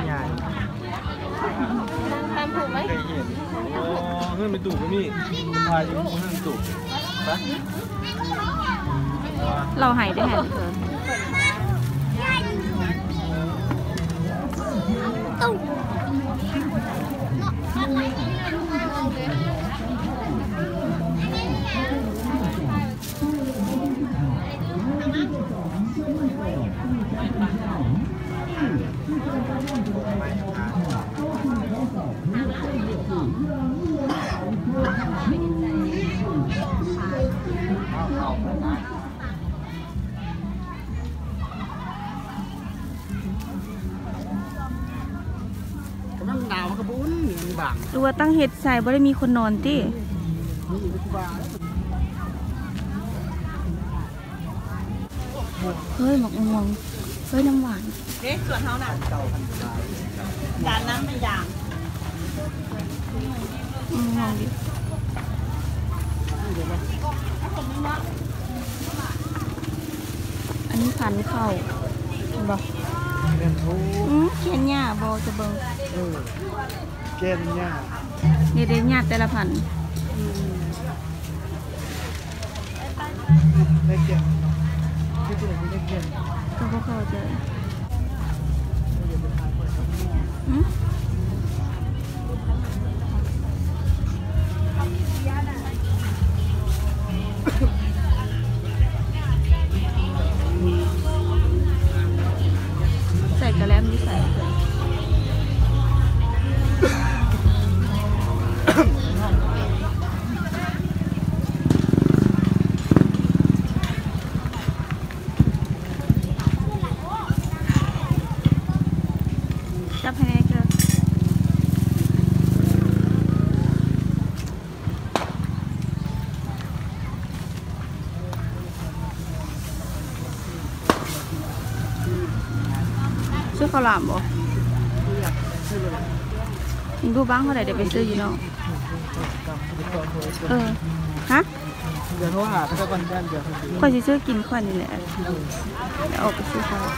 ใหญ่ตามถูกไหมเคยเห็นอ๋อเพื่อนเป็นตู่ก็มีมันพายุเพื่อนตู่ปะเราหายได้แห่งเธอมันหนาวกระบุนเหนือบางดูว่าตั้งเห็ดใส่บ่ได้มีคนนอนติเฮ้ยหมกม่วงเฮ้ยน้ำหวานเอ๊ะส่วนเขาหนักจานน้ำไม่ด่างมองดิอันนี้พันเข่าบอกเขียนหญ้าบอจะเบิ่งเกณฑ์เนี่ยนี่ได้หญ้าแต่ละพันได้เกณฑ์ที่ตัวนี้ได้เกณฑ์ก็พวกเขาจะใส่กระแลมที่ใส่จับให้เกิดซื้อข้าวหลามบ่ยังดูบ้างเท่าไหร่เดี๋ยวไปซื้ออยู่เนาะฮะเดี๋ยวเขาหาถ้าวันด้านเดี๋ยวค่อยซื้อกินค่อยนี่แหละเดี๋ยวออกไปซื้อเขา